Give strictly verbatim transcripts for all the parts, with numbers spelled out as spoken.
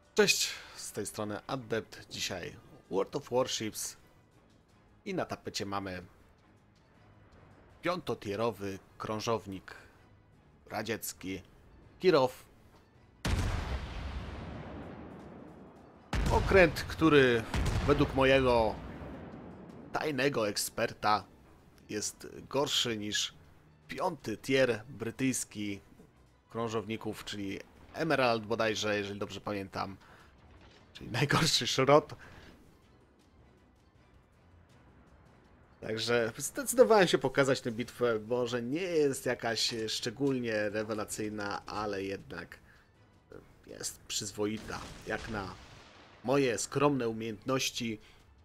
Cześć, z tej strony Adept. Dzisiaj World of Warships i na tapecie mamy piątotierowy krążownik radziecki Kirow. Okręt, który według mojego tajnego eksperta jest gorszy niż piąty tier brytyjski krążowników, czyli Emerald bodajże, jeżeli dobrze pamiętam. Czyli najgorszy szrot. Także zdecydowałem się pokazać tę bitwę. Może nie jest jakaś szczególnie rewelacyjna, ale jednak jest przyzwoita. Jak na moje skromne umiejętności.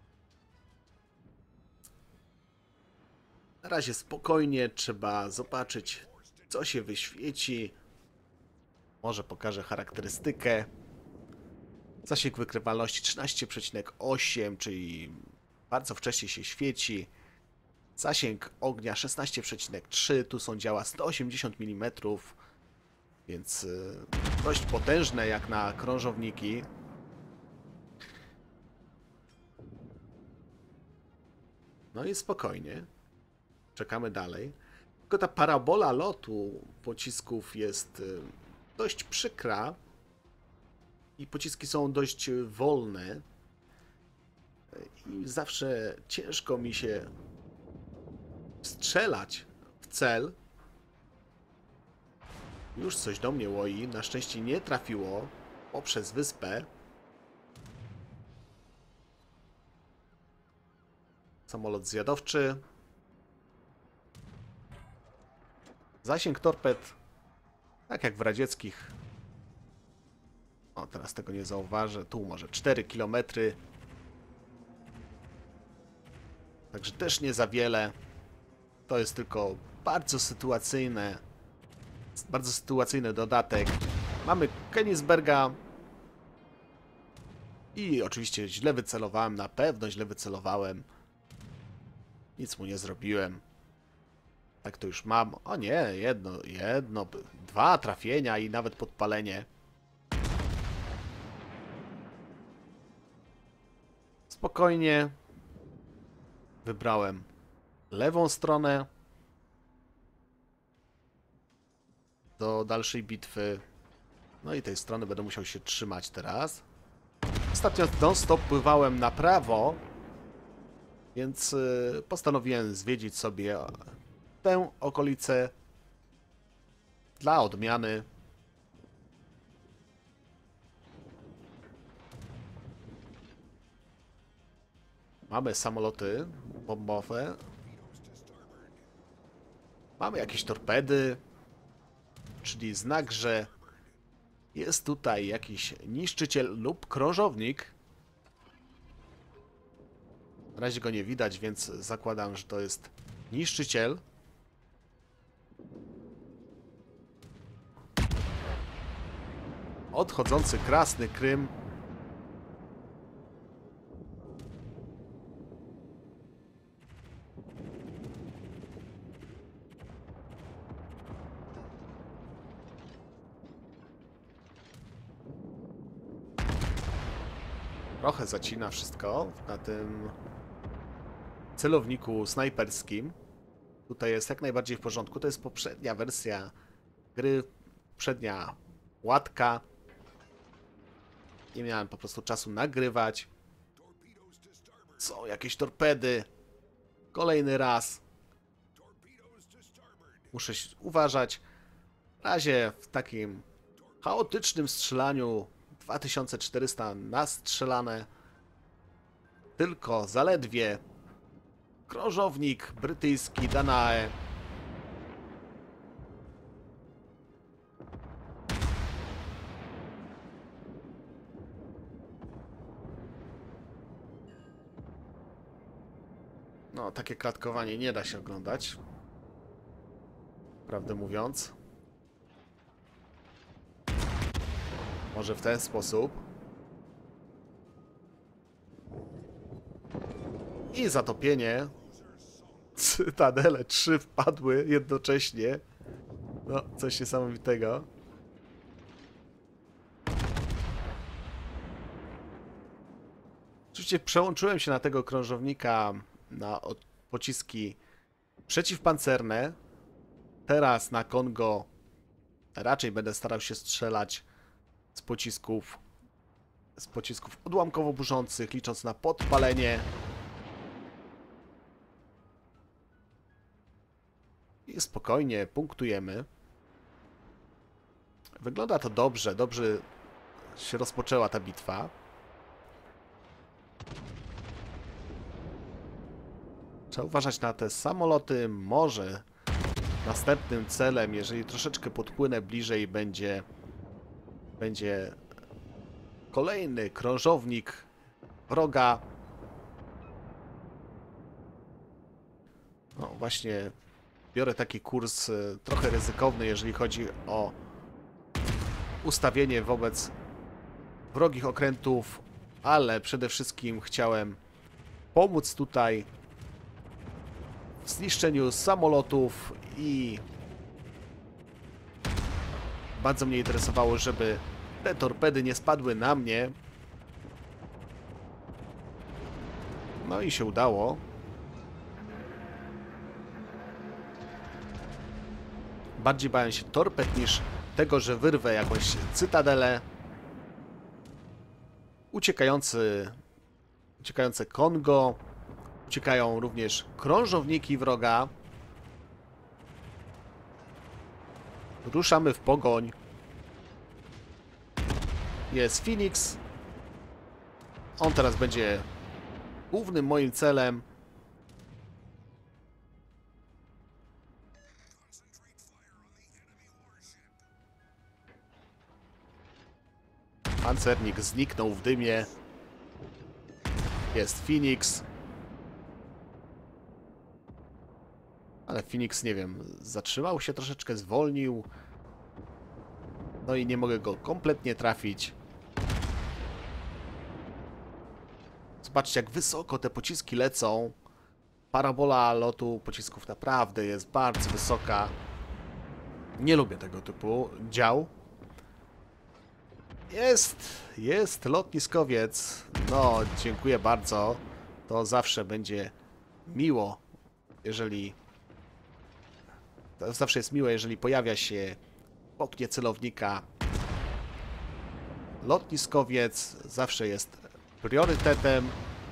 Na razie spokojnie, trzeba zobaczyć, co się wyświeci. Może pokażę charakterystykę. Zasięg wykrywalności trzynaście przecinek osiem, czyli bardzo wcześnie się świeci. Zasięg ognia szesnaście przecinek trzy, tu są działa sto osiemdziesiąt milimetrów, więc dość potężne jak na krążowniki. No i spokojnie. Czekamy dalej. Tylko ta parabola lotu pocisków jest dość przykra. I pociski są dość wolne. I zawsze ciężko mi się strzelać w cel. Już coś do mnie łoi. Na szczęście nie trafiło poprzez wyspę. Samolot zwiadowczy. Zasięg torped, tak jak w radzieckich. O, teraz tego nie zauważę. Tu może cztery kilometry. Także też nie za wiele. To jest tylko bardzo sytuacyjne. Bardzo sytuacyjny dodatek. Mamy Königsberga. I oczywiście źle wycelowałem. Na pewno źle wycelowałem. Nic mu nie zrobiłem. Tak to już mam. O nie, jedno, jedno, dwa trafienia i nawet podpalenie. Spokojnie wybrałem lewą stronę do dalszej bitwy. No i tej strony będę musiał się trzymać teraz. Ostatnio non-stop pływałem na prawo, więc postanowiłem zwiedzić sobie tę okolicę dla odmiany. Mamy samoloty bombowe. Mamy jakieś torpedy. Czyli znak, że jest tutaj jakiś niszczyciel lub krążownik. Na razie go nie widać, więc zakładam, że to jest niszczyciel. Odchodzący Krasny Krym. Trochę zacina wszystko na tym celowniku snajperskim. Tutaj jest jak najbardziej w porządku. To jest poprzednia wersja gry, poprzednia łatka. Nie miałem po prostu czasu nagrywać. Są jakieś torpedy. Kolejny raz. Muszę uważać. Na razie w takim chaotycznym strzelaniu dwa tysiące czterysta nastrzelane. Tylko zaledwie krążownik brytyjski Danae. No, takie klatkowanie nie da się oglądać. Prawdę mówiąc. Może w ten sposób. I zatopienie. Cytadele trzy wpadły jednocześnie. No, coś niesamowitego. Oczywiście przełączyłem się na tego krążownika, na pociski przeciwpancerne. Teraz na Kongo raczej będę starał się strzelać z pocisków z pocisków odłamkowo burzących, licząc na podpalenie. I spokojnie punktujemy. Wygląda to dobrze, dobrze się rozpoczęła ta bitwa. Trzeba uważać na te samoloty. Może następnym celem, jeżeli troszeczkę podpłynę bliżej, będzie będzie kolejny krążownik wroga. No właśnie, biorę taki kurs trochę ryzykowny, jeżeli chodzi o ustawienie wobec wrogich okrętów, ale przede wszystkim chciałem pomóc tutaj w zniszczeniu samolotów i bardzo mnie interesowało, żeby te torpedy nie spadły na mnie. No i się udało. Bardziej bałem się torped niż tego, że wyrwę jakąś cytadelę. Uciekający, uciekające Kongo. Uciekają również krążowniki wroga. Ruszamy w pogoń. Jest Phoenix. On teraz będzie głównym moim celem. Pancernik zniknął w dymie. Jest Phoenix. Ale Phoenix, nie wiem, zatrzymał się troszeczkę, zwolnił. No i nie mogę go kompletnie trafić. Zobaczcie, jak wysoko te pociski lecą. Parabola lotu pocisków naprawdę jest bardzo wysoka. Nie lubię tego typu dział. Jest, jest lotniskowiec. No, dziękuję bardzo. To zawsze będzie miło, jeżeli... To zawsze jest miłe, jeżeli pojawia się w oknie celownika lotniskowiec. Zawsze jest priorytetem.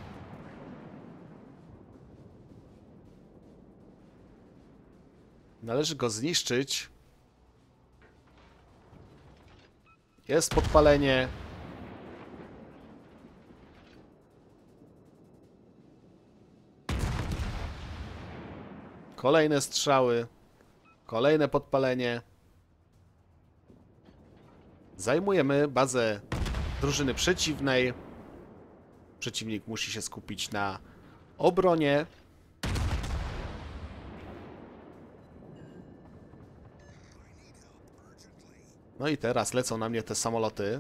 Należy go zniszczyć. Jest podpalenie. Kolejne strzały. Kolejne podpalenie. Zajmujemy bazę drużyny przeciwnej. Przeciwnik musi się skupić na obronie. No i teraz lecą na mnie te samoloty.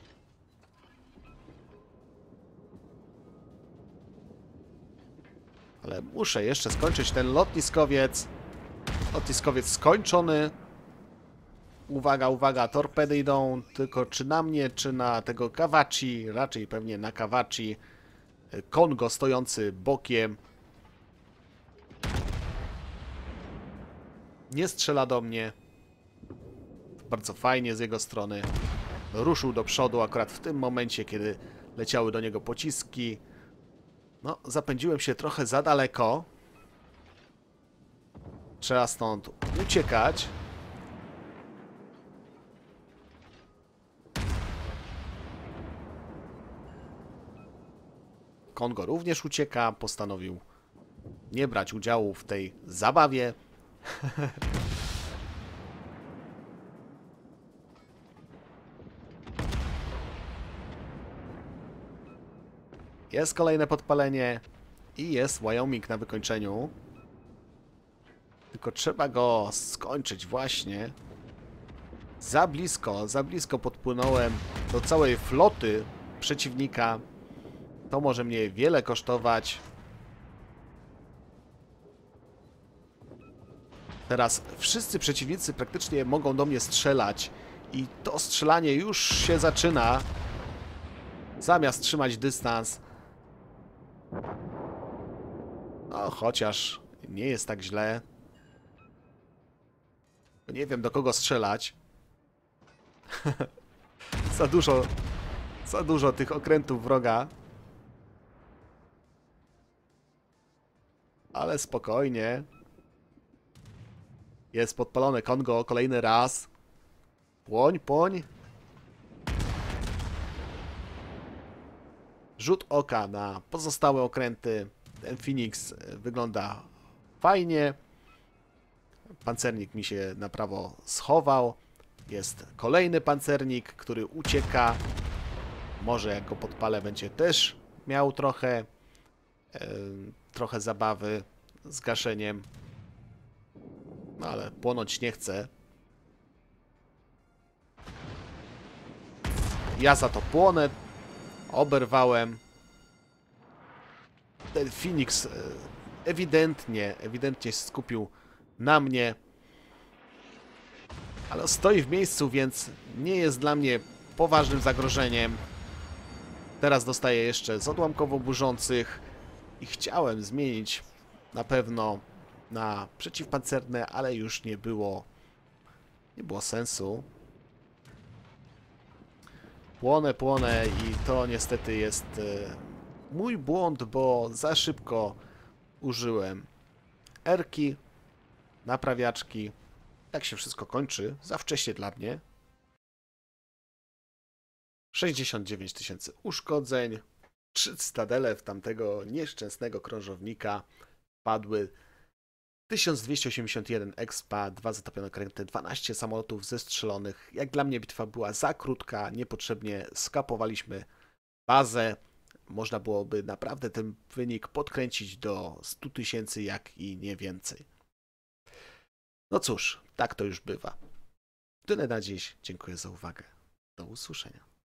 Ale muszę jeszcze skończyć ten lotniskowiec. Lotniskowiec skończony. Uwaga, uwaga, torpedy idą. Tylko czy na mnie, czy na tego Kawachi? Raczej pewnie na Kawachi. Kongo stojący bokiem. Nie strzela do mnie. Bardzo fajnie z jego strony. Ruszył do przodu akurat w tym momencie, kiedy leciały do niego pociski. No, zapędziłem się trochę za daleko. Trzeba stąd uciekać. Kongo również ucieka. Postanowił nie brać udziału w tej zabawie. Jest kolejne podpalenie i jest Wyoming na wykończeniu. Tylko trzeba go skończyć właśnie. Za blisko, za blisko podpłynąłem do całej floty przeciwnika. To może mnie wiele kosztować. Teraz wszyscy przeciwnicy praktycznie mogą do mnie strzelać i to strzelanie już się zaczyna. Zamiast trzymać dystans, No, chociaż nie jest tak źle. Nie wiem, do kogo strzelać. Za dużo... Za dużo tych okrętów wroga. Ale spokojnie. Jest podpalone Kongo kolejny raz. Płoń, płoń. Rzut oka na pozostałe okręty. Ten Phoenix wygląda fajnie. Pancernik mi się na prawo schował. Jest kolejny pancernik, który ucieka. Może jak go podpalę, będzie też miał trochę e, trochę zabawy z gaszeniem. No ale płonąć nie chce. Ja za to płonę. Oberwałem. Ten Phoenix ewidentnie, ewidentnie się skupił na mnie. Ale stoi w miejscu, więc nie jest dla mnie poważnym zagrożeniem. Teraz dostaję jeszcze z odłamkowo burzących. I chciałem zmienić na pewno na przeciwpancerne, ale już nie było nie było sensu. Płonę, płonę i to niestety jest mój błąd, bo za szybko użyłem erki, naprawiaczki. Tak się wszystko kończy, za wcześnie dla mnie. sześćdziesiąt dziewięć tysięcy uszkodzeń, trzy cytadele w tamtego nieszczęsnego krążownika padły, tysiąc dwieście osiemdziesiąt jeden expa, dwa zatopione okręty, dwanaście samolotów zestrzelonych. Jak dla mnie bitwa była za krótka, niepotrzebnie skapowaliśmy bazę. Można byłoby naprawdę ten wynik podkręcić do stu tysięcy, jak i nie więcej. No cóż, tak to już bywa. Tyle na dziś. Dziękuję za uwagę. Do usłyszenia.